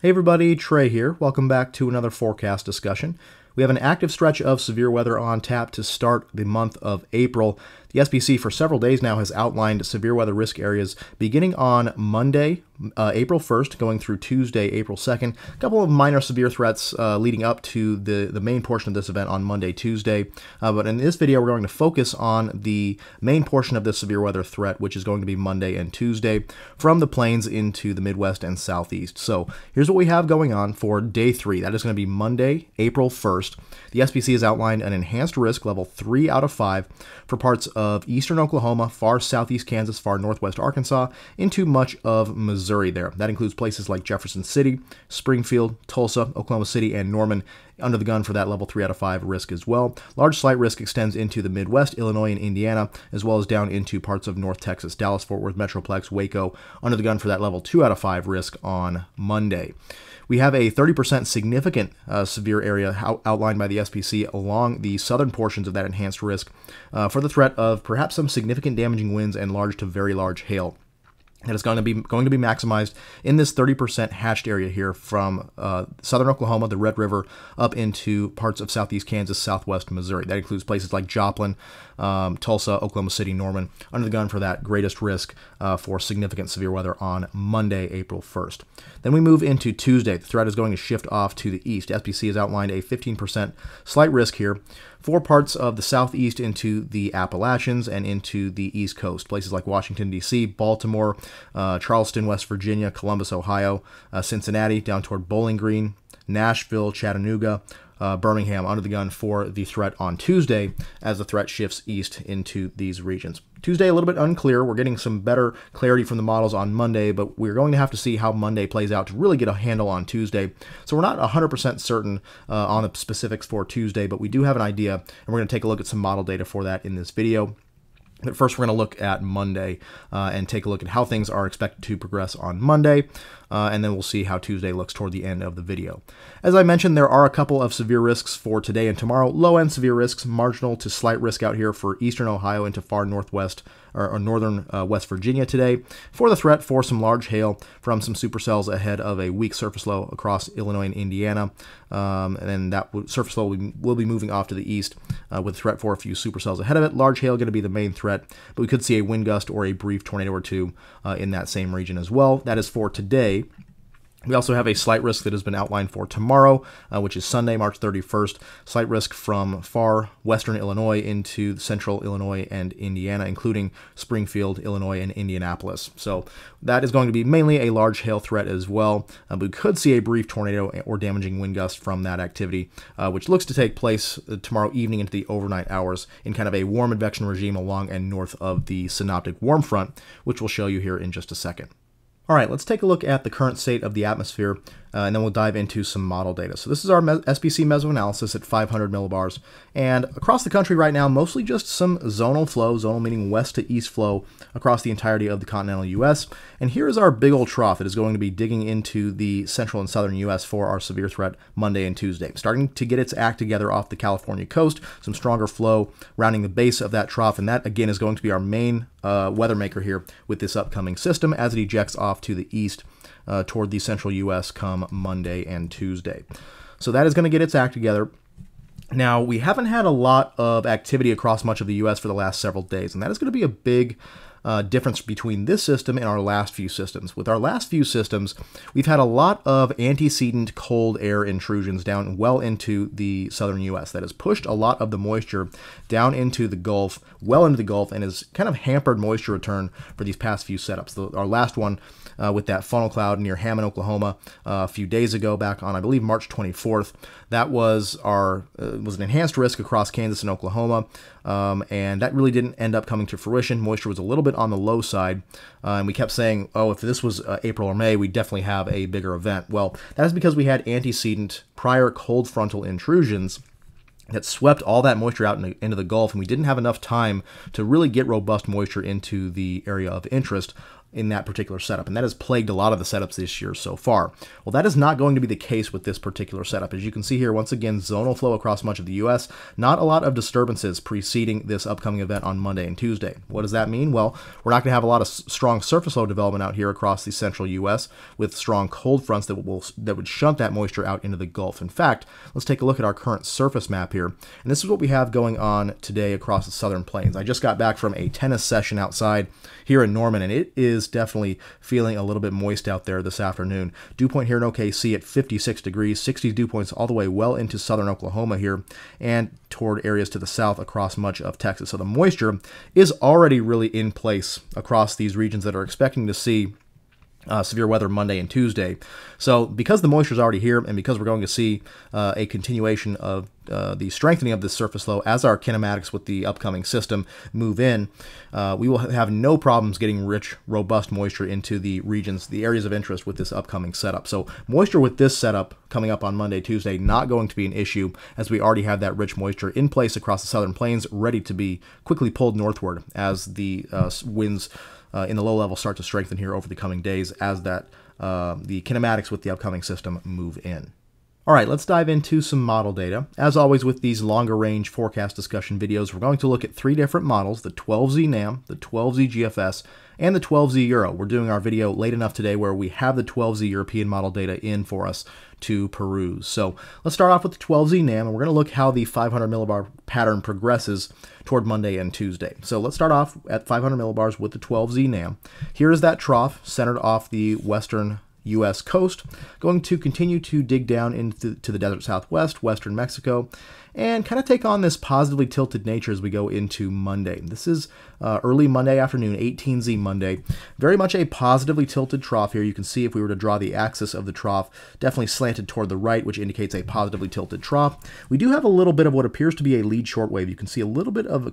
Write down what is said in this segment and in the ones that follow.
Hey everybody, Trey here. Welcome back to another forecast discussion. We have an active stretch of severe weather on tap to start the month of April. The SPC for several days now has outlined severe weather risk areas beginning on Monday, April 1st, going through Tuesday, April 2nd. A couple of minor severe threats leading up to the main portion of this event on Monday, Tuesday. But in this video, we're going to focus on the main portion of this severe weather threat, which is going to be Monday and Tuesday, from the plains into the Midwest and Southeast. So here's what we have going on for day 3. That is going to be Monday, April 1st. The SPC has outlined an enhanced risk level 3 out of 5 for parts of eastern Oklahoma, far southeast Kansas, far northwest Arkansas, into much of Missouri there. That includes places like Jefferson City, Springfield, Tulsa, Oklahoma City, and Norman under the gun for that level 3 out of 5 risk as well. Large slight risk extends into the Midwest, Illinois, and Indiana, as well as down into parts of North Texas, Dallas, Fort Worth, Metroplex, Waco, under the gun for that level 2 out of 5 risk on Monday. We have a 30% significant severe area outlined by the SPC along the southern portions of that enhanced risk for the threat of perhaps some significant damaging winds and large to very large hail. That is going to be maximized in this 30% hatched area here from southern Oklahoma, the Red River, up into parts of southeast Kansas, southwest Missouri. That includes places like Joplin, Tulsa, Oklahoma City, Norman, under the gun for that greatest risk for significant severe weather on Monday, April 1st. Then we move into Tuesday. The threat is going to shift off to the east. SPC has outlined a 15% slight risk here for parts of the southeast into the Appalachians and into the East Coast. Places like Washington, D.C., Baltimore, Charleston, West Virginia, Columbus, Ohio, Cincinnati, down toward Bowling Green, Nashville, Chattanooga, Birmingham, under the gun for the threat on Tuesday as the threat shifts east into these regions. Tuesday, a little bit unclear. We're getting some better clarity from the models on Monday, but we're going to have to see how Monday plays out to really get a handle on Tuesday. So we're not 100% certain on the specifics for Tuesday, but we do have an idea, and we're going to take a look at some model data for that in this video. But first, we're going to look at Monday and take a look at how things are expected to progress on Monday, and then we'll see how Tuesday looks toward the end of the video. As I mentioned, there are a couple of severe risks for today and tomorrow. Low-end severe risks, marginal to slight risk out here for eastern Ohio into far northwest or northern West Virginia today, for the threat for some large hail from some supercells ahead of a weak surface low across Illinois and Indiana. And then that surface low will be moving off to the east with a threat for a few supercells ahead of it. Large hail going to be the main threat, but we could see a wind gust or a brief tornado or two in that same region as well. That is for today. We also have a slight risk that has been outlined for tomorrow, which is Sunday, March 31st. Slight risk from far western Illinois into central Illinois and Indiana, including Springfield, Illinois, and Indianapolis. So that is going to be mainly a large hail threat as well. But we could see a brief tornado or damaging wind gust from that activity, which looks to take place tomorrow evening into the overnight hours in kind of a warm advection regime along and north of the synoptic warm front, which we'll show you here in just a second. All right, let's take a look at the current state of the atmosphere, and then we'll dive into some model data. So this is our SPC mesoanalysis at 500 millibars. And across the country right now, mostly just some zonal flow, zonal meaning west to east flow across the entirety of the continental U.S. And here is our big old trough that is going to be digging into the central and southern U.S. for our severe threat Monday and Tuesday. Starting to get its act together off the California coast, some stronger flow rounding the base of that trough. And that, again, is going to be our main weather maker here with this upcoming system as it ejects off to the east toward the central U.S. come Monday and Tuesday. So that is going to get its act together. Now, we haven't had a lot of activity across much of the U.S. for the last several days, and that is going to be a big difference between this system and our last few systems. With our last few systems, we've had a lot of antecedent cold air intrusions down well into the southern U.S. that has pushed a lot of the moisture down into the Gulf, well into the Gulf, and has kind of hampered moisture return for these past few setups. Our last one with that funnel cloud near Hammond, Oklahoma, a few days ago, back on, I believe, March 24th. That was was an enhanced risk across Kansas and Oklahoma, and that really didn't end up coming to fruition. Moisture was a little bit on the low side, and we kept saying, oh, if this was April or May, we'd definitely have a bigger event. Well, that is because we had antecedent prior cold frontal intrusions that swept all that moisture out into the Gulf, and we didn't have enough time to really get robust moisture into the area of interest in that particular setup, and that has plagued a lot of the setups this year so far. Well, that is not going to be the case with this particular setup. As you can see here, once again, zonal flow across much of the U.S., not a lot of disturbances preceding this upcoming event on Monday and Tuesday. What does that mean? Well, we're not going to have a lot of strong surface low development out here across the central U.S. with strong cold fronts that would shunt that moisture out into the Gulf. In fact, let's take a look at our current surface map here, and this is what we have going on today across the southern plains. I just got back from a tennis session outside here in Norman, and it is definitely feeling a little bit moist out there this afternoon. Dew point here in OKC at 56 degrees, 60 dew points all the way well into southern Oklahoma here, and toward areas to the south across much of Texas. So the moisture is already really in place across these regions that are expecting to see severe weather Monday and Tuesday. So because the moisture is already here, and because we're going to see a continuation of the strengthening of this surface low as our kinematics with the upcoming system move in, we will have no problems getting rich, robust moisture into the regions, the areas of interest with this upcoming setup. So moisture with this setup coming up on Monday, Tuesday, not going to be an issue, as we already have that rich moisture in place across the southern plains, ready to be quickly pulled northward as the winds in the low level start to strengthen here over the coming days as the kinematics with the upcoming system move in. All right, let's dive into some model data. As always with these longer range forecast discussion videos, we're going to look at 3 different models: the 12Z NAM, the 12Z GFS, and the 12Z Euro. We're doing our video late enough today where we have the 12Z European model data in for us to peruse. So let's start off with the 12Z NAM, and we're going to look how the 500 millibar pattern progresses toward Monday and Tuesday. So let's start off at 500 millibars with the 12Z NAM. Here is that trough centered off the western U.S. coast, going to continue to dig down into the desert southwest, western Mexico, and kind of take on this positively tilted nature as we go into Monday. This is early Monday afternoon, 18Z Monday. Very much a positively tilted trough here. You can see if we were to draw the axis of the trough, definitely slanted toward the right, which indicates a positively tilted trough. We do have a little bit of what appears to be a lead shortwave. You can see a little bit of a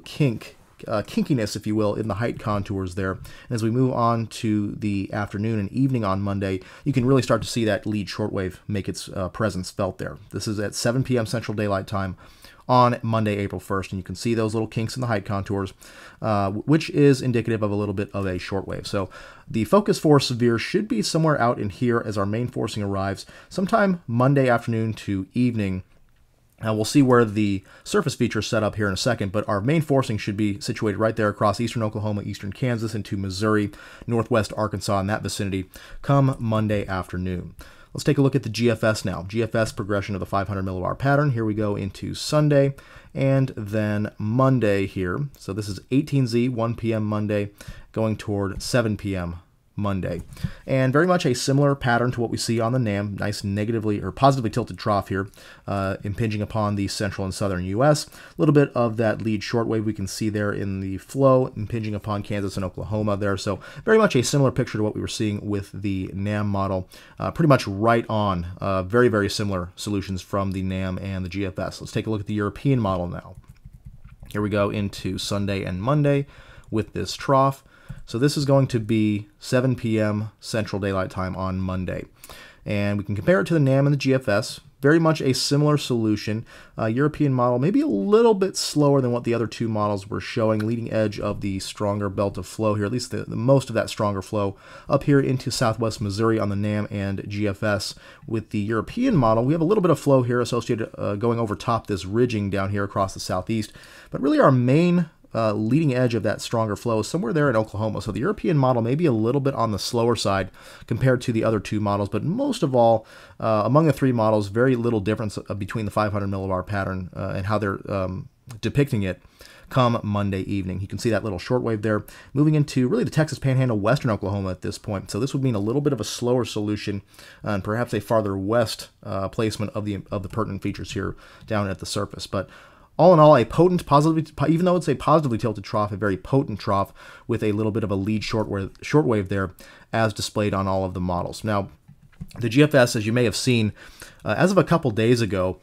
kinkiness, if you will, in the height contours there. And as we move on to the afternoon and evening on Monday, you can really start to see that lead shortwave make its presence felt there. This is at 7 p.m. Central Daylight Time on Monday, April 1st, and you can see those little kinks in the height contours, which is indicative of a little bit of a shortwave. So the focus for severe should be somewhere out in here as our main forcing arrives sometime Monday afternoon to evening. We'll see where the surface features set up here in a second, but our main forcing should be situated right there across eastern Oklahoma, eastern Kansas, into Missouri, northwest Arkansas, in that vicinity, come Monday afternoon. Let's take a look at the GFS now. GFS progression of the 500 millibar pattern. Here we go into Sunday and then Monday here. So this is 18Z, 1 p.m. Monday, going toward 7 p.m. Monday. And very much a similar pattern to what we see on the NAM, nice negatively or positively tilted trough here, impinging upon the central and southern U.S. A little bit of that lead shortwave we can see there in the flow, impinging upon Kansas and Oklahoma there. So very much a similar picture to what we were seeing with the NAM model, pretty much right on, very, very similar solutions from the NAM and the GFS. Let's take a look at the European model now. Here we go into Sunday and Monday with this trough. So this is going to be 7 p.m. Central Daylight Time on Monday. And we can compare it to the NAM and the GFS. Very much a similar solution. European model maybe a little bit slower than what the other two models were showing. Leading edge of the stronger belt of flow here, at least the most of that stronger flow up here into southwest Missouri on the NAM and GFS. With the European model, we have a little bit of flow here associated going over top this ridging down here across the southeast. But really our main leading edge of that stronger flow is somewhere there in Oklahoma. So the European model may be a little bit on the slower side compared to the other two models, but most of all, among the three models, very little difference between the 500 millibar pattern and how they're depicting it come Monday evening. You can see that little shortwave there moving into really the Texas Panhandle, western Oklahoma at this point. So this would mean a little bit of a slower solution and perhaps a farther west placement of the pertinent features here down at the surface. But all in all, a potent, even though it's a positively tilted trough, a very potent trough with a little bit of a lead shortwave there as displayed on all of the models. Now, the GFS, as you may have seen, as of a couple days ago,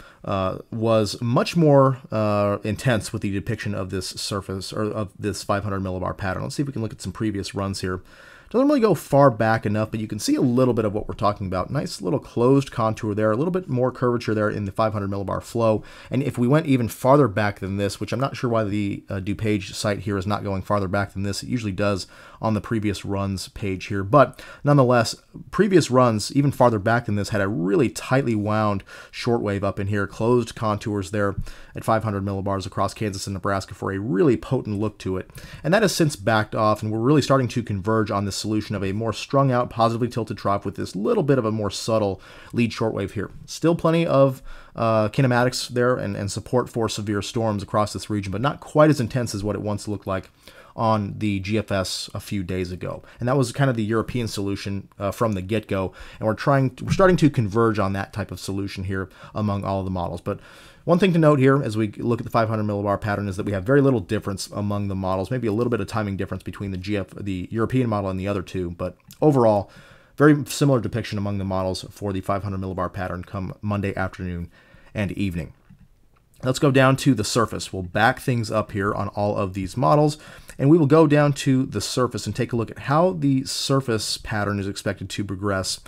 was much more intense with the depiction of this surface, or of this 500 millibar pattern. Let's see if we can look at some previous runs here Doesn't really go far back enough, but you can see a little bit of what we're talking about. Nice little closed contour there, a little bit more curvature there in the 500 millibar flow. And if we went even farther back than this, which I'm not sure why the DuPage site here is not going farther back than this, it usually does on the previous runs page here. But nonetheless, previous runs, even farther back than this, had a really tightly wound shortwave up in here, closed contours there at 500 millibars across Kansas and Nebraska for a really potent look to it. And that has since backed off, and we're really starting to converge on this solution of a more strung out, positively tilted trough with this little bit of a more subtle lead shortwave here. Still plenty of kinematics there and support for severe storms across this region, but not quite as intense as what it once looked like on the GFS a few days ago. And that was kind of the European solution from the get-go, and we're starting to converge on that type of solution here among all of the models. But one thing to note here as we look at the 500 millibar pattern is that we have very little difference among the models, maybe a little bit of timing difference between the European model and the other two, but overall, very similar depiction among the models for the 500 millibar pattern come Monday afternoon and evening. Let's go down to the surface. We'll back things up here on all of these models, and we will go down to the surface and take a look at how the surface pattern is expected to progress.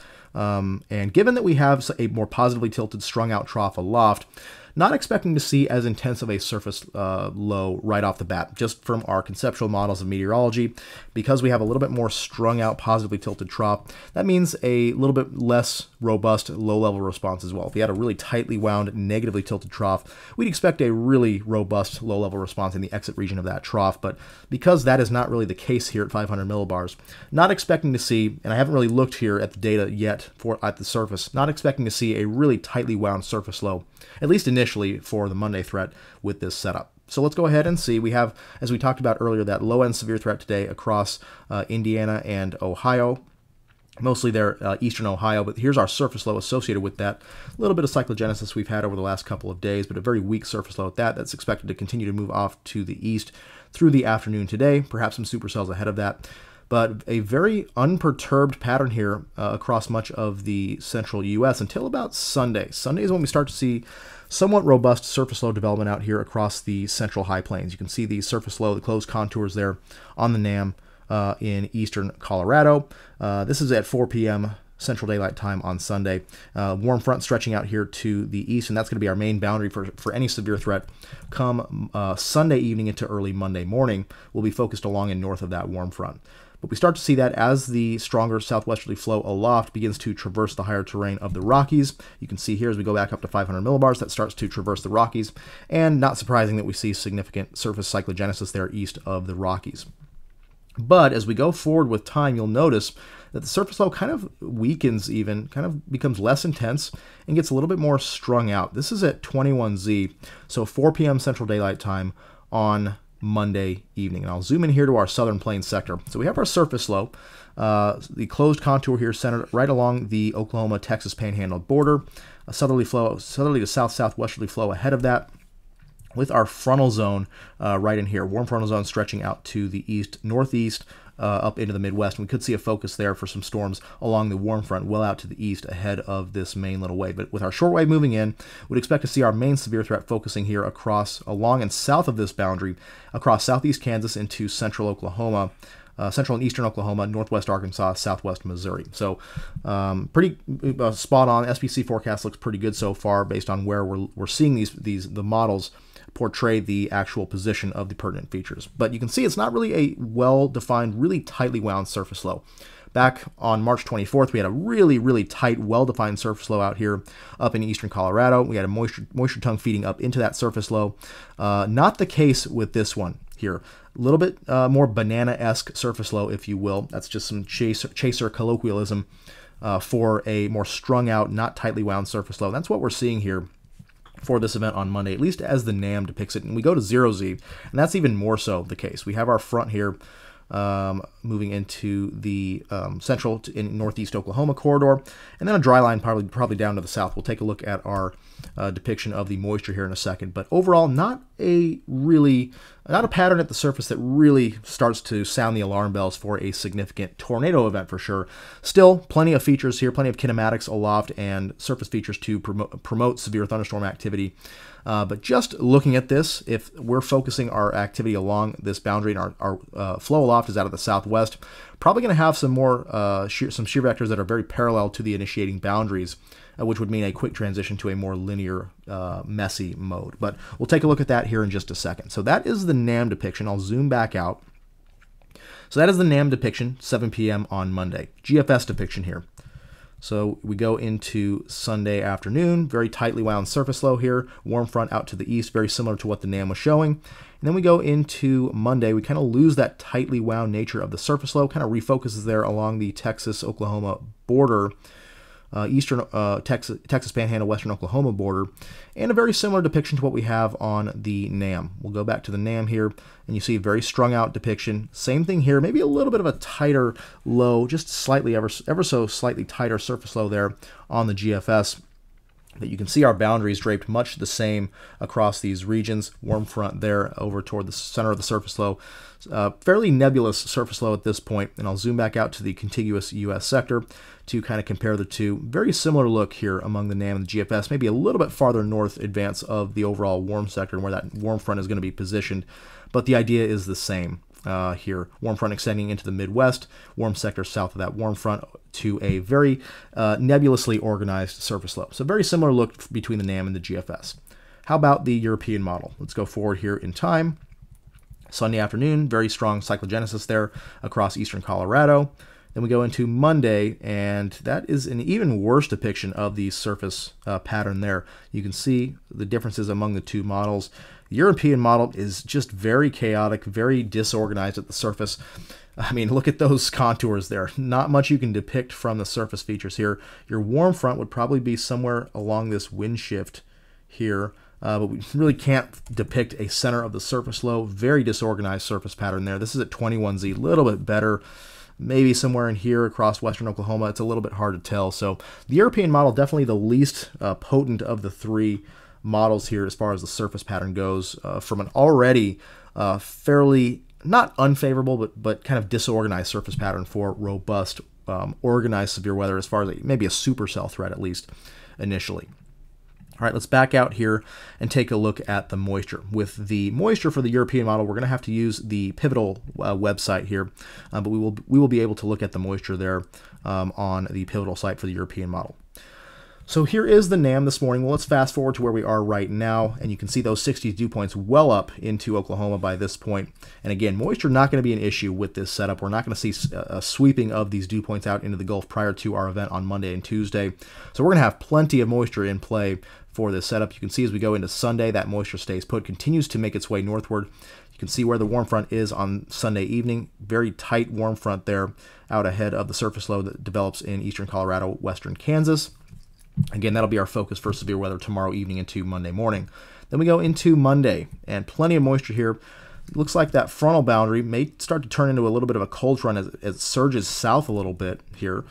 And given that we have a more positively tilted, strung out trough aloft, not expecting to see as intense of a surface low right off the bat, just from our conceptual models of meteorology. Because we have a little bit more strung out, positively tilted trough, that means a little bit less robust low-level response as well. If we had a really tightly wound, negatively tilted trough, we'd expect a really robust low-level response in the exit region of that trough. But because that is not really the case here at 500 millibars, not expecting to see, and I haven't really looked here at the data yet at the surface, not expecting to see a really tightly wound surface low, at least initially for the Monday threat with this setup. So let's go ahead and see. We have, as we talked about earlier, that low-end severe threat today across Indiana and Ohio, mostly there eastern Ohio, but here's our surface low associated with that. A little bit of cyclogenesis we've had over the last couple of days, but a very weak surface low at that. That's expected to continue to move off to the east through the afternoon today, perhaps some supercells ahead of that. But a very unperturbed pattern here across much of the central U.S. until about Sunday. Sunday is when we start to see somewhat robust surface low development out here across the central high plains. You can see the surface low, the closed contours there on the NAM in eastern Colorado. This is at 4 p.m. Central Daylight Time on Sunday. Warm front stretching out here to the east, and that's going to be our main boundary for any severe threat come Sunday evening into early Monday morning. We'll be focused along and north of that warm front. But we start to see that as the stronger southwesterly flow aloft begins to traverse the higher terrain of the Rockies. You can see here as we go back up to 500 millibars, that starts to traverse the Rockies, and not surprising that we see significant surface cyclogenesis there east of the Rockies. But as we go forward with time, you'll notice that the surface low kind of weakens even, kind of becomes less intense, and gets a little bit more strung out. This is at 21Z, so 4 p.m. Central Daylight Time on Monday evening. And I'll zoom in here to our southern plains sector. So we have our surface low, the closed contour here centered right along the Oklahoma-Texas panhandle border, a southerly to south-southwesterly flow ahead of that, with our frontal zone right in here, warm frontal zone stretching out to the east-northeast, up into the Midwest. And we could see a focus there for some storms along the warm front well out to the east ahead of this main little wave. But with our short wave moving in, we'd expect to see our main severe threat focusing here along and south of this boundary, across southeast Kansas into central Oklahoma, central and eastern Oklahoma, northwest Arkansas, southwest Missouri. So pretty spot on. SPC forecast looks pretty good so far based on where we're seeing the models portray the actual position of the pertinent features. But you can see it's not really a well-defined, really tightly wound surface low. Back on March 24th, we had a really, really tight, well-defined surface low out here up in eastern Colorado. We had a moisture tongue feeding up into that surface low. Not the case with this one here. A little bit more banana-esque surface low, if you will. That's just some chaser colloquialism for a more strung out, not tightly wound surface low. That's what we're seeing here for this event on Monday, at least as the NAM depicts it. And we go to 0Z, and that's even more so the case. We have our front here moving into the central in northeast Oklahoma corridor, and then a dry line probably down to the south. We'll take a look at our depiction of the moisture here in a second. But overall, not a pattern at the surface that really starts to sound the alarm bells for a significant tornado event for sure. Still, plenty of features here, plenty of kinematics aloft and surface features to promote severe thunderstorm activity. But just looking at this, if we're focusing our activity along this boundary and our flow aloft aloft is out of the southwest. Probably going to have some more some shear vectors that are very parallel to the initiating boundaries, which would mean a quick transition to a more linear, messy mode. But we'll take a look at that here in just a second. So that is the NAM depiction. I'll zoom back out. So that is the NAM depiction, 7 p.m. on Monday. GFS depiction here. So we go into Sunday afternoon, very tightly wound surface low here, warm front out to the east, very similar to what the NAM was showing. And then we go into Monday, we kind of lose that tightly wound nature of the surface low, kind of refocuses there along the Texas-Oklahoma border, eastern Texas Panhandle, western Oklahoma border, and a very similar depiction to what we have on the NAM. We'll go back to the NAM here, and you see a very strung out depiction. Same thing here, maybe a little bit of a tighter low, just slightly, ever so slightly tighter surface low there on the GFS. But you can see our boundaries draped much the same across these regions. Warm front there over toward the center of the surface low. Fairly nebulous surface low at this point, and I'll zoom back out to the contiguous U.S. sector to kind of compare the two. Very similar look here among the NAM and the GFS, maybe a little bit farther north advance of the overall warm sector and where that warm front is going to be positioned, but the idea is the same. Here, warm front extending into the Midwest, warm sector south of that warm front to a very nebulously organized surface low. So very similar look between the NAM and the GFS. How about the European model? Let's go forward here in time. Sunday afternoon, very strong cyclogenesis there across eastern Colorado. Then we go into Monday, and that is an even worse depiction of the surface pattern there. You can see the differences among the two models. The European model is just very chaotic, very disorganized at the surface. I mean, look at those contours there. Not much you can depict from the surface features here. Your warm front would probably be somewhere along this wind shift here, but we really can't depict a center of the surface low. Very disorganized surface pattern there. This is at 21Z, a little bit better. Maybe somewhere in here across western Oklahoma. It's a little bit hard to tell. So the European model, definitely the least potent of the three models here as far as the surface pattern goes, from an already fairly, not unfavorable, but kind of disorganized surface pattern for robust, organized severe weather as far as maybe a supercell threat at least initially. All right, let's back out here and take a look at the moisture. With the moisture for the European model, we're going to have to use the Pivotal website here, but we will be able to look at the moisture there on the Pivotal site for the European model. So here is the NAM this morning. Well, let's fast forward to where we are right now, and you can see those 60 dew points well up into Oklahoma by this point. And again, moisture not going to be an issue with this setup. We're not going to see a sweeping of these dew points out into the Gulf prior to our event on Monday and Tuesday. So we're going to have plenty of moisture in play for this setup. You can see as we go into Sunday, that moisture stays put, continues to make its way northward. You can see where the warm front is on Sunday evening. Very tight warm front there out ahead of the surface low that develops in eastern Colorado, western Kansas. Again, that'll be our focus for severe weather tomorrow evening into Monday morning. Then we go into Monday, and plenty of moisture here. It looks like that frontal boundary may start to turn into a little bit of a cold front as it surges south a little bit here.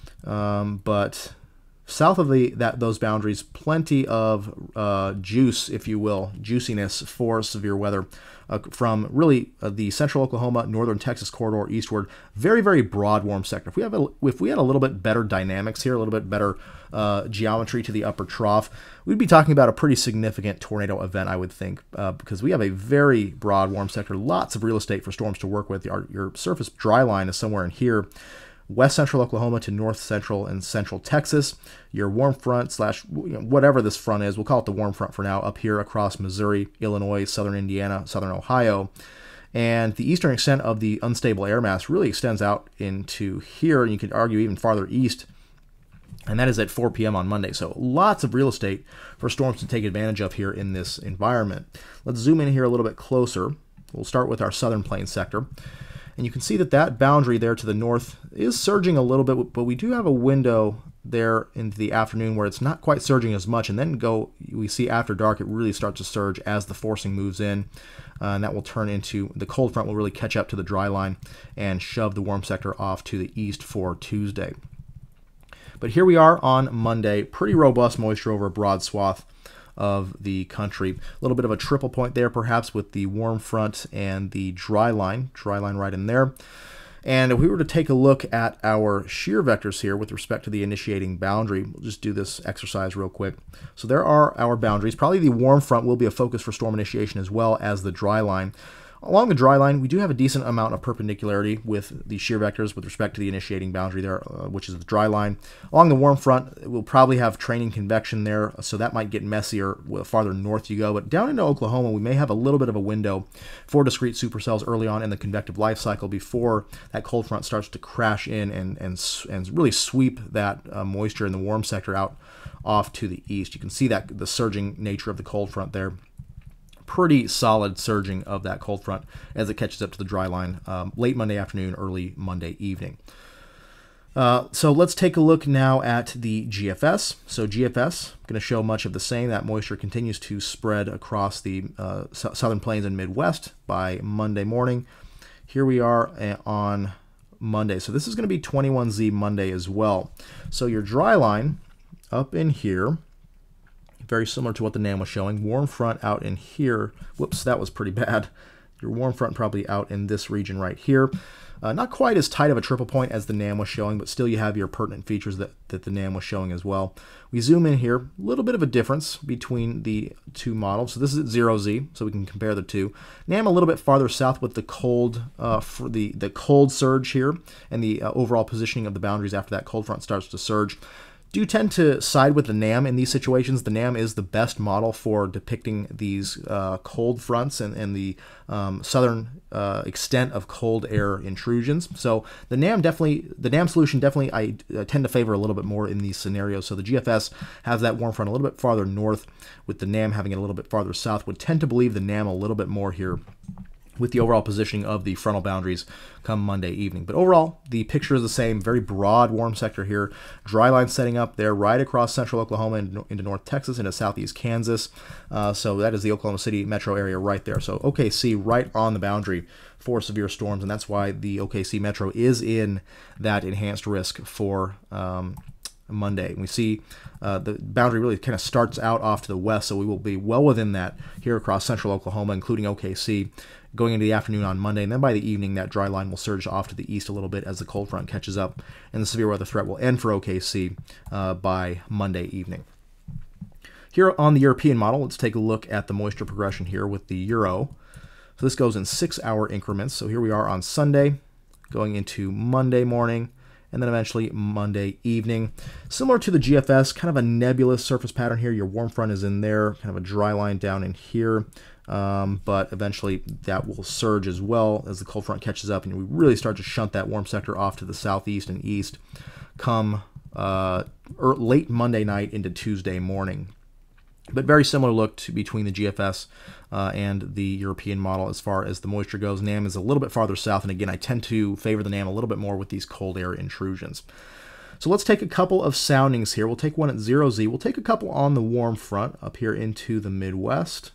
But south of those boundaries, plenty of juice, if you will, juiciness for severe weather from really the central Oklahoma, northern Texas corridor eastward. Very, very broad warm sector. If we had a little bit better dynamics here, a little bit better geometry to the upper trough, we'd be talking about a pretty significant tornado event, I would think, because we have a very broad warm sector, lots of real estate for storms to work with. Your surface dry line is somewhere in here. West central Oklahoma to north central and central Texas. Your warm front slash whatever this front is, we'll call it the warm front for now, up here across Missouri, Illinois, southern Indiana, southern Ohio. And the eastern extent of the unstable air mass really extends out into here, and you could argue even farther east, and that is at 4 p.m. on Monday. So lots of real estate for storms to take advantage of here in this environment. Let's zoom in here a little bit closer. We'll start with our southern plains sector. And you can see that that boundary there to the north is surging a little bit, but we do have a window there into the afternoon where it's not quite surging as much. And then we see after dark, it really starts to surge as the forcing moves in. And that will turn into, the cold front will really catch up to the dry line and shove the warm sector off to the east for Tuesday. But here we are on Monday, pretty robust moisture over a broad swath of the country. A little bit of a triple point there, perhaps, with the warm front and the dry line right in there. And if we were to take a look at our shear vectors here with respect to the initiating boundary, we'll just do this exercise real quick. So there are our boundaries. Probably the warm front will be a focus for storm initiation as well as the dry line. Along the dry line, we do have a decent amount of perpendicularity with the shear vectors with respect to the initiating boundary there, which is the dry line. Along the warm front, we'll probably have training convection there, so that might get messier the farther north you go. But down into Oklahoma, we may have a little bit of a window for discrete supercells early on in the convective life cycle before that cold front starts to crash in and really sweep that moisture in the warm sector out off to the east. You can see that the surging nature of the cold front there. Pretty solid surging of that cold front as it catches up to the dry line late Monday afternoon, early Monday evening. So let's take a look now at the GFS. So GFS, going to show much of the same. That moisture continues to spread across the southern plains and Midwest by Monday morning. Here we are on Monday. So this is going to be 21Z Monday as well. So your dry line up in here, very similar to what the NAM was showing. Warm front out in here. Whoops, that was pretty bad. Your warm front probably out in this region right here. Not quite as tight of a triple point as the NAM was showing, but still you have your pertinent features that the NAM was showing as well. We zoom in here, a little bit of a difference between the two models. So this is at 0Z, so we can compare the two. NAM a little bit farther south with the cold, for the cold surge here, and the overall positioning of the boundaries after that cold front starts to surge. Do tend to side with the NAM in these situations. The NAM is the best model for depicting these cold fronts and the southern extent of cold air intrusions. So the NAM solution definitely I tend to favor a little bit more in these scenarios. So the GFS has that warm front a little bit farther north, with the NAM having it a little bit farther south. Would tend to believe the NAM a little bit more here with the overall positioning of the frontal boundaries come Monday evening. But overall, the picture is the same. Very broad warm sector here. Dry line setting up there right across central Oklahoma into North Texas, into southeast Kansas. So that is the Oklahoma City metro area right there. So OKC right on the boundary for severe storms, and that's why the OKC metro is in that enhanced risk for Monday. And we see the boundary really kind of starts out off to the west, so we will be well within that here across central Oklahoma, including OKC, going into the afternoon on Monday. And then by the evening, that dry line will surge off to the east a little bit as the cold front catches up, and the severe weather threat will end for OKC by Monday evening. Here on the European model, let's take a look at the moisture progression here with the Euro. So this goes in 6-hour increments. So here we are on Sunday, going into Monday morning, and then eventually Monday evening. Similar to the GFS, kind of a nebulous surface pattern here. Your warm front is in there, kind of a dry line down in here, but eventually that will surge as well as the cold front catches up, and we really start to shunt that warm sector off to the southeast and east come late Monday night into Tuesday morning. But very similar look to between the GFS and the European model as far as the moisture goes. NAM is a little bit farther south, and again, I tend to favor the NAM a little bit more with these cold air intrusions. So let's take a couple of soundings here. We'll take one at 0Z. We'll take a couple on the warm front up here into the Midwest.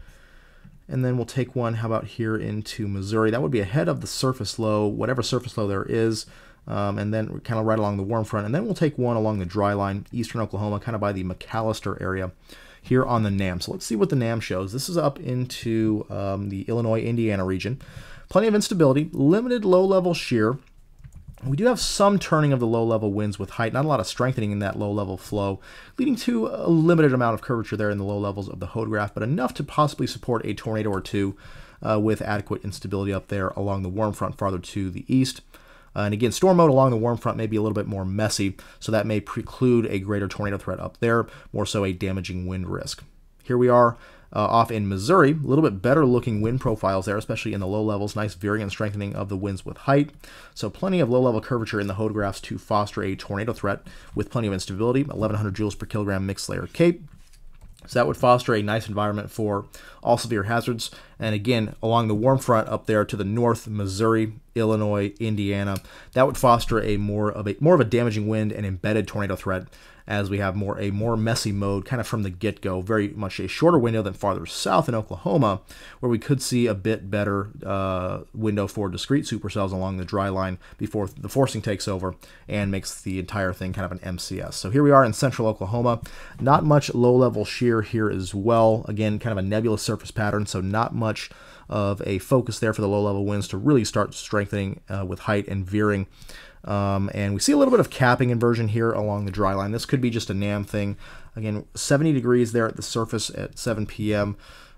And then we'll take one, how about here into Missouri? That would be ahead of the surface low, whatever surface low there is. And then kind of right along the warm front. And then we'll take one along the dry line, eastern Oklahoma, kind of by the McAllister area here on the NAM. So let's see what the NAM shows. This is up into the Illinois-Indiana region. Plenty of instability, limited low-level shear. We do have some turning of the low-level winds with height, not a lot of strengthening in that low-level flow, leading to a limited amount of curvature there in the low levels of the hodograph, but enough to possibly support a tornado or two with adequate instability up there along the warm front farther to the east. And again, storm mode along the warm front may be a little bit more messy, so that may preclude a greater tornado threat up there, more so a damaging wind risk. Here we are off in Missouri, a little bit better looking wind profiles there, especially in the low levels, nice veering and strengthening of the winds with height. So plenty of low level curvature in the hodographs to foster a tornado threat with plenty of instability, 1100 joules per kilogram mixed layer CAPE. So that would foster a nice environment for all severe hazards. And again, along the warm front up there to the north, Missouri, Illinois, Indiana, that would foster a more of a damaging wind and embedded tornado threat, as we have a more messy mode kind of from the get-go. Very much a shorter window than farther south in Oklahoma, where we could see a bit better window for discrete supercells along the dry line before the forcing takes over and makes the entire thing kind of an MCS. So here we are in central Oklahoma. Not much low-level shear here as well. Again, kind of a nebulous surface pattern, so not much of a focus there for the low-level winds to really start strengthening with height and veering. And we see a little bit of capping inversion here along the dry line. This could be just a NAM thing. Again, 70 degrees there at the surface at 7 p.m.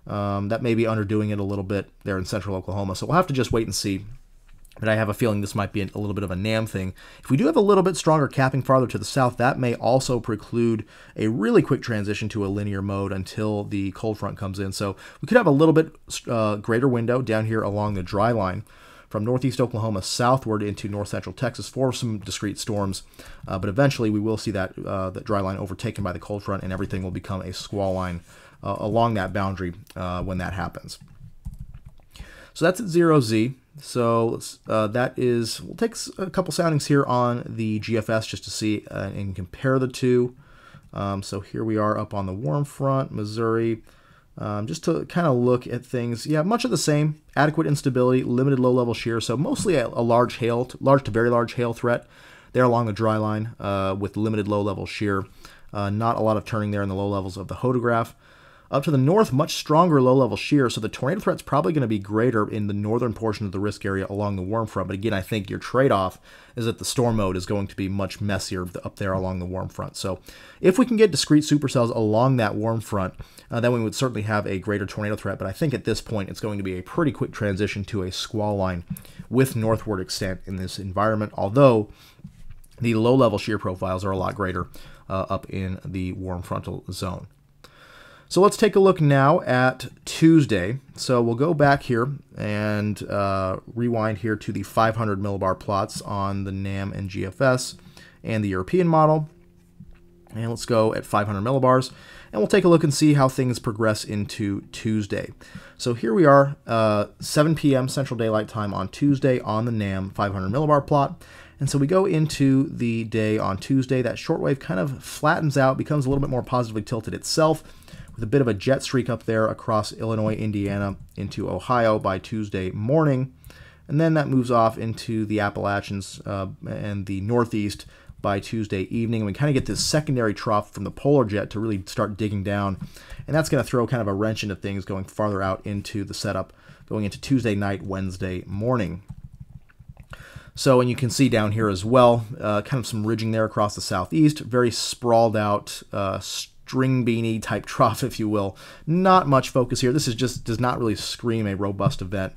That may be underdoing it a little bit there in central Oklahoma. So we'll have to just wait and see. But I have a feeling this might be a little bit of a NAM thing. If we do have a little bit stronger capping farther to the south, that may also preclude a really quick transition to a linear mode until the cold front comes in. So we could have a little bit greater window down here along the dry line from northeast Oklahoma southward into north central Texas for some discrete storms. But eventually we will see that dry line overtaken by the cold front, and everything will become a squall line along that boundary when that happens. So that's at 0Z. So that is, we'll take a couple soundings here on the GFS just to see and compare the two. So here we are up on the warm front, Missouri, just to kind of look at things. Yeah, much of the same, adequate instability, limited low-level shear, so mostly a large to very large hail threat there along the dry line with limited low-level shear. Not a lot of turning there in the low levels of the hodograph. Up to the north, much stronger low-level shear, so the tornado threat's probably going to be greater in the northern portion of the risk area along the warm front. But again, I think your trade-off is that the storm mode is going to be much messier up there along the warm front. So if we can get discrete supercells along that warm front, then we would certainly have a greater tornado threat. But I think at this point, it's going to be a pretty quick transition to a squall line with northward extent in this environment, although the low-level shear profiles are a lot greater up in the warm frontal zone. So let's take a look now at Tuesday. So we'll go back here and rewind here to the 500 millibar plots on the NAM and GFS and the European model. And let's go at 500 millibars, and we'll take a look and see how things progress into Tuesday. So here we are, 7 p.m. Central Daylight Time on Tuesday on the NAM 500 millibar plot. And so we go into the day on Tuesday. That shortwave kind of flattens out, becomes a little bit more positively tilted itself, with a bit of a jet streak up there across Illinois, Indiana, into Ohio by Tuesday morning. And then that moves off into the Appalachians and the Northeast by Tuesday evening. And we kind of get this secondary trough from the polar jet to really start digging down. And that's going to throw kind of a wrench into things going farther out into the setup, going into Tuesday night, Wednesday morning. So, and you can see down here as well, kind of some ridging there across the southeast, very sprawled out, string beanie type trough, if you will. Not much focus here. This is just does not really scream a robust event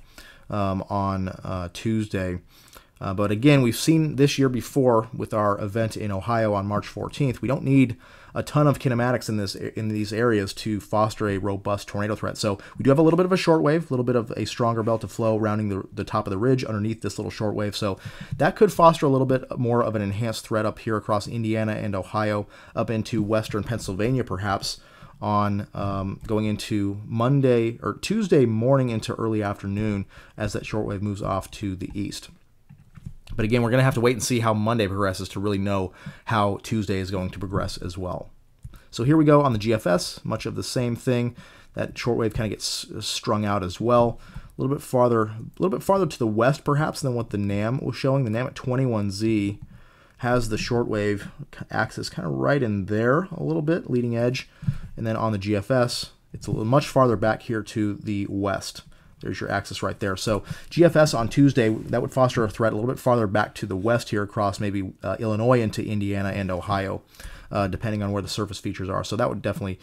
on Tuesday. But again, we've seen this year before with our event in Ohio on March 14th. We don't need a ton of kinematics in these areas to foster a robust tornado threat. So we do have a little bit of a shortwave, a little bit of a stronger belt of flow rounding the top of the ridge underneath this little shortwave. So that could foster a little bit more of an enhanced threat up here across Indiana and Ohio, up into western Pennsylvania perhaps, on going into Monday or Tuesday morning into early afternoon as that shortwave moves off to the east. But again, we're going to have to wait and see how Monday progresses to really know how Tuesday is going to progress as well. So here we go on the GFS, much of the same thing. That shortwave kind of gets strung out as well. A little bit farther to the west perhaps than what the NAM was showing. The NAM at 21Z has the shortwave axis kind of right in there a little bit, leading edge. And then on the GFS, it's a little much farther back here to the west. There's your axis right there. So GFS on Tuesday, that would foster a threat a little bit farther back to the west here across maybe Illinois into Indiana and Ohio, depending on where the surface features are. So that would definitely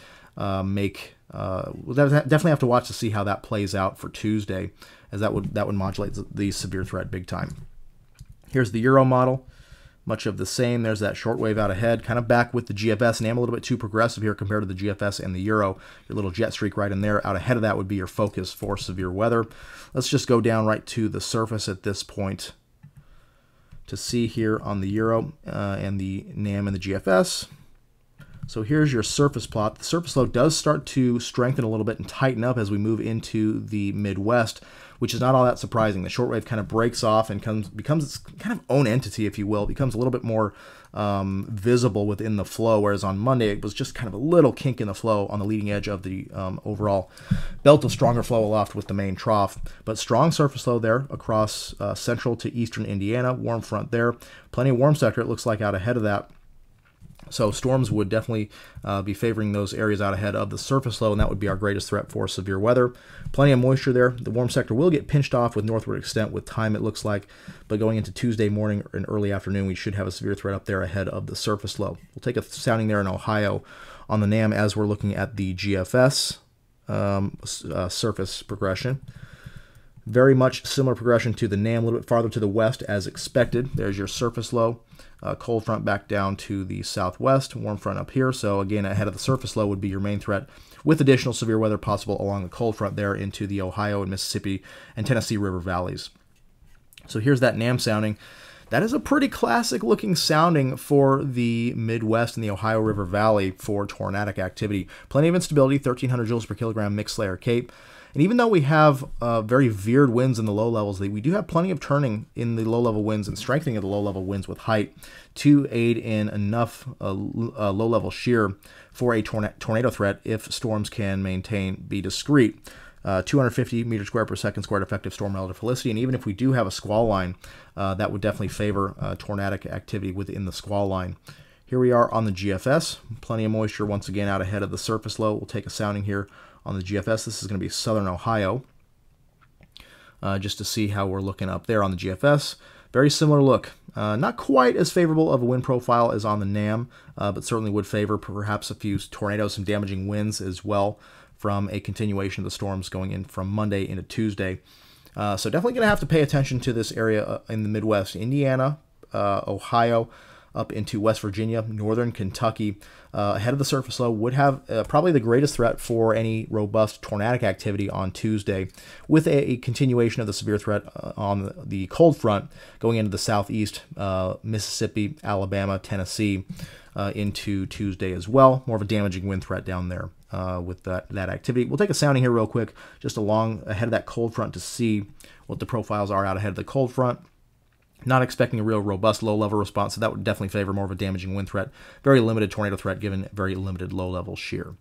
we'll definitely have to watch to see how that plays out for Tuesday, as that would modulate the severe threat big time. Here's the Euro model. Much of the same. There's that shortwave out ahead, kind of back with the GFS. NAM a little bit too progressive here compared to the GFS and the Euro. Your little jet streak right in there. Out ahead of that would be your focus for severe weather. Let's just go down right to the surface at this point to see here on the Euro and the NAM and the GFS. So here's your surface plot. The surface low does start to strengthen a little bit and tighten up as we move into the Midwest, which is not all that surprising. The shortwave kind of breaks off and becomes its kind of own entity, if you will. It becomes a little bit more visible within the flow, whereas on Monday it was just kind of a little kink in the flow on the leading edge of the overall belt of stronger flow aloft with the main trough. But strong surface low there across central to eastern Indiana, warm front there. Plenty of warm sector, it looks like, out ahead of that. So storms would definitely be favoring those areas out ahead of the surface low, and that would be our greatest threat for severe weather. Plenty of moisture there. The warm sector will get pinched off with northward extent with time, it looks like, but going into Tuesday morning and early afternoon, we should have a severe threat up there ahead of the surface low. We'll take a sounding there in Ohio on the NAM as we're looking at the GFS. surface progression. Very much similar progression to the NAM, a little bit farther to the west as expected. There's your surface low. Cold front back down to the southwest, warm front up here. So again, ahead of the surface low would be your main threat, with additional severe weather possible along the cold front there into the Ohio and Mississippi and Tennessee River valleys. So here's that NAM sounding. That is a pretty classic looking sounding for the Midwest and the Ohio River Valley for tornadic activity. Plenty of instability, 1,300 joules per kilogram mixed layer CAPE. And even though we have very veered winds in the low levels, we do have plenty of turning in the low-level winds and strengthening of the low-level winds with height to aid in enough low-level shear for a tornado threat if storms can be discrete. 250 meters squared per second squared effective storm relative felicity. And even if we do have a squall line, that would definitely favor tornadic activity within the squall line. Here we are on the GFS. Plenty of moisture once again out ahead of the surface low. We'll take a sounding here on the GFS. This is going to be southern Ohio, just to see how we're looking up there on the GFS. Very similar look. Not quite as favorable of a wind profile as on the NAM, but certainly would favor perhaps a few tornadoes, some damaging winds as well from a continuation of the storms going in from Monday into Tuesday. So definitely going to have to pay attention to this area in the Midwest, Indiana, Ohio, up into West Virginia, northern Kentucky. Ahead of the surface low would have probably the greatest threat for any robust tornadic activity on Tuesday, with a continuation of the severe threat on the cold front going into the southeast, Mississippi, Alabama, Tennessee, into Tuesday as well. More of a damaging wind threat down there with that activity. We'll take a sounding here real quick, just along ahead of that cold front to see what the profiles are out ahead of the cold front. Not expecting a real robust low-level response, so that would definitely favor more of a damaging wind threat. Very limited tornado threat given very limited low-level shear.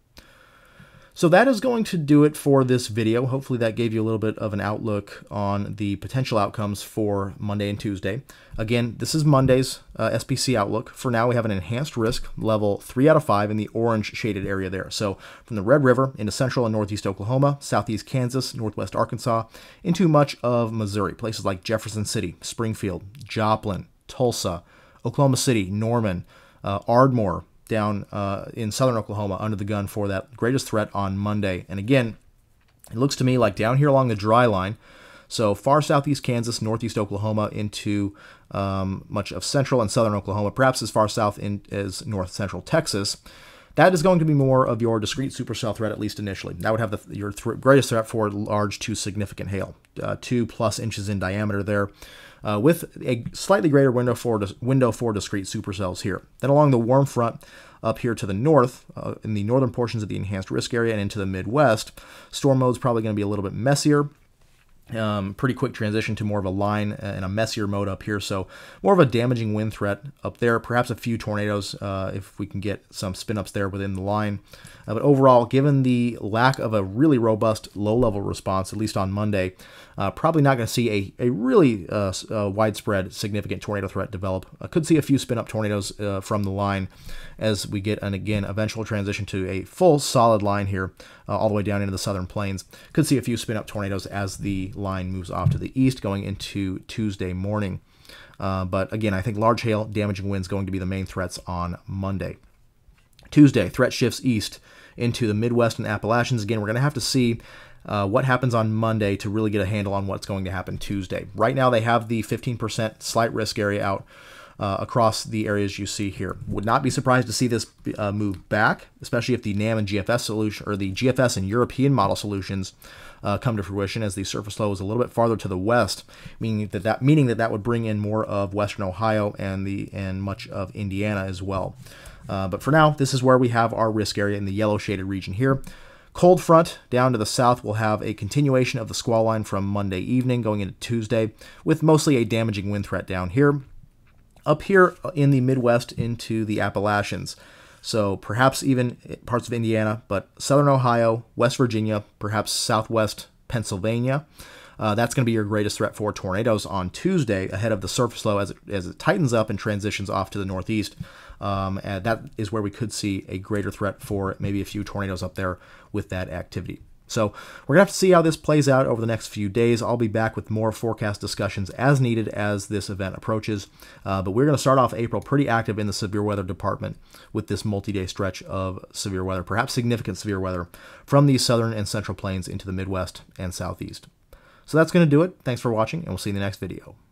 So that is going to do it for this video. Hopefully that gave you a little bit of an outlook on the potential outcomes for Monday and Tuesday. Again, this is Monday's SPC outlook. For now, we have an enhanced risk, level 3 out of 5 in the orange shaded area there. So from the Red River into central and northeast Oklahoma, southeast Kansas, northwest Arkansas, into much of Missouri, places like Jefferson City, Springfield, Joplin, Tulsa, Oklahoma City, Norman, Ardmore, down in southern Oklahoma under the gun for that greatest threat on Monday. And again, it looks to me like down here along the dry line, so far southeast Kansas, northeast Oklahoma into much of central and southern Oklahoma, perhaps as far south as north central Texas, that is going to be more of your discrete supercell threat, at least initially. That would have your greatest threat for large to significant hail, 2+ inches in diameter there, with a slightly greater window for discrete supercells here. Then along the warm front up here to the north, in the northern portions of the enhanced risk area and into the Midwest, storm mode is probably going to be a little bit messier. Pretty quick transition to more of a line and a messier mode up here, so more of a damaging wind threat up there, perhaps a few tornadoes if we can get some spin-ups there within the line. But overall, given the lack of a really robust low-level response, at least on Monday, probably not going to see a really widespread significant tornado threat develop. Could see a few spin-up tornadoes from the line as we get an, again, eventual transition to a full solid line here all the way down into the southern plains. Could see a few spin-up tornadoes as the line moves off to the east going into Tuesday morning. But again, I think large hail, damaging winds going to be the main threats on Monday. Tuesday, threat shifts east into the Midwest and Appalachians. Again, we're going to have to see what happens on Monday to really get a handle on what's going to happen Tuesday. Right now, they have the 15% slight risk area out across the areas you see here. Would not be surprised to see this move back, especially if the NAM and GFS solution, or the GFS and European model solutions come to fruition, as the surface low is a little bit farther to the west, meaning that would bring in more of western Ohio and much of Indiana as well. But for now, this is where we have our risk area in the yellow shaded region here. Cold front down to the south will have a continuation of the squall line from Monday evening going into Tuesday, with mostly a damaging wind threat down here. Up here in the Midwest into the Appalachians, so perhaps even parts of Indiana, but southern Ohio, West Virginia, perhaps southwest Pennsylvania. That's going to be your greatest threat for tornadoes on Tuesday ahead of the surface low as it tightens up and transitions off to the northeast. And that is where we could see a greater threat for maybe a few tornadoes up there with that activity. So we're going to have to see how this plays out over the next few days. I'll be back with more forecast discussions as needed as this event approaches. But we're going to start off April pretty active in the severe weather department with this multi-day stretch of severe weather, perhaps significant severe weather, from the southern and central plains into the Midwest and Southeast. So that's going to do it. Thanks for watching, and we'll see you in the next video.